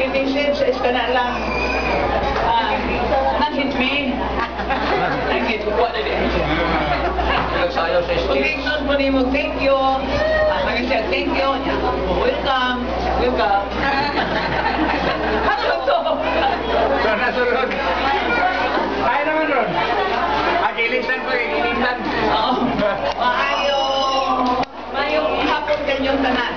i-message sa na lang. Nag-hit me. Nag-hit ko na din. Nagsayaw sa Kung stage. tingnan mo ni mo, thank you. Sabi siya, thank you. Welcome. Welcome. Ano ba to? Sunod. Kaya naman ron. Agilisan ko eh, inilan. Oo. Maayong hapon kanyong tanan.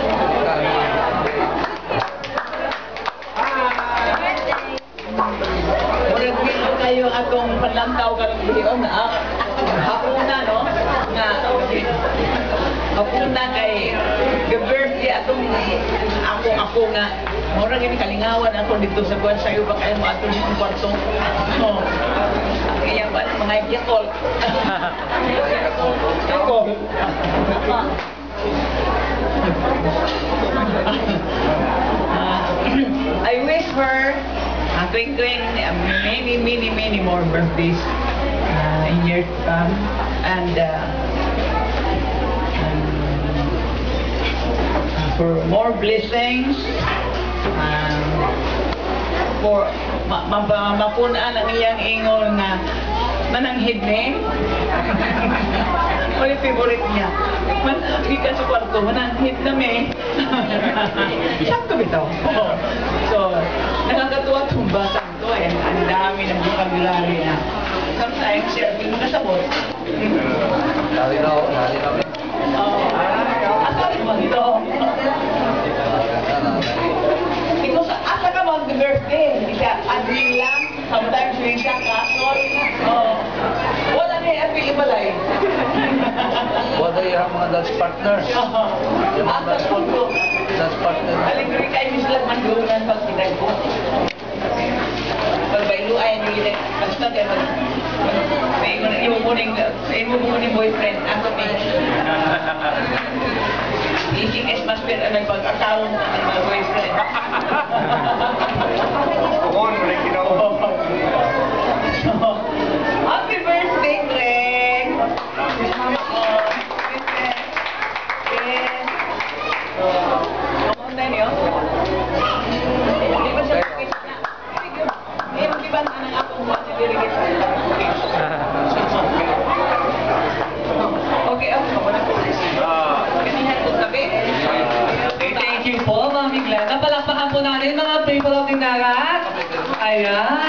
Murag dito kayo atong panlantaw karong video na hapuna, no? Nga, hapuna kay birthday atong ako nga. Murag ini kalingawan ako dito sa buwan sa iyo ba kayo mo atong yung kwarto. No. Kaya ba mga yakol. Yakol. I wish her twinkling many more birthdays in years to come, and for more blessings, for mapunan ang iyang ingol na mananghid ni. Ano yung favorite niya? Ika sa kwarto, mananghid na may. Sakto bitaw. So, nakakatuwa itong batang to eh. Ang dami ng vocabulary na. Sometimes, serving mo na sabot. Nalinaw. Asal mo ito? Ikaw sa asa ka mag-birthday? Hindi siya admin lang. Sometimes rin siya kasol. Wala na yung apili balay. Wala yung mga dance partner. Yung mga Asa ko. dance partner. Aligri kayo sila mandungan pag pinagpo. Pagbailuan nyo yun. Basta kayo may mo muning boyfriend. Ako may eating is mas better ang pag-account ng mga boyfriend. Kung rin ginawa. Happy birthday, Greg! Kamunta niyo? Di ba siya pagkita na? Hindi mo di ba ng akong buwan na dirigit sa okay, ako na po. Kanihan ko tabi. Thank you po, Ma'am Migla. Napalakpakan po natin mga people of Tindagat. Ayan.